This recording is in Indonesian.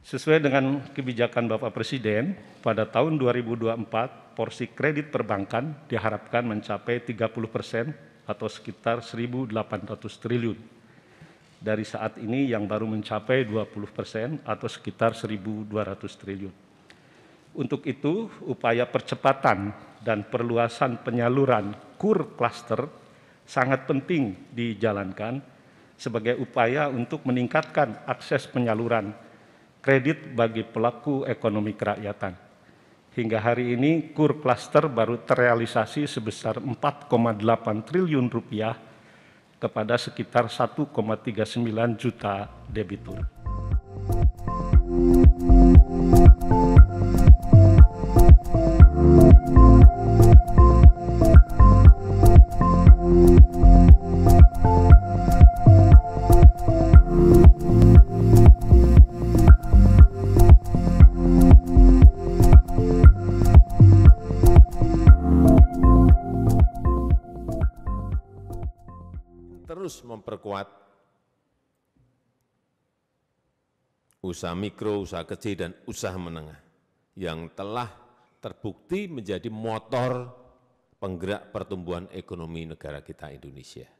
Sesuai dengan kebijakan Bapak Presiden, pada tahun 2024 porsi kredit perbankan diharapkan mencapai 30% atau sekitar 1.800 triliun. Dari saat ini yang baru mencapai 20% atau sekitar 1.200 triliun. Untuk itu, upaya percepatan dan perluasan penyaluran KUR klaster sangat penting dijalankan sebagai upaya untuk meningkatkan akses penyaluran kredit bagi pelaku ekonomi kerakyatan. Hingga hari ini KUR klaster baru terrealisasi sebesar 4,8 triliun rupiah kepada sekitar 1,39 juta debitur. Terus memperkuat usaha mikro, usaha kecil, dan usaha menengah yang telah terbukti menjadi motor penggerak pertumbuhan ekonomi negara kita Indonesia.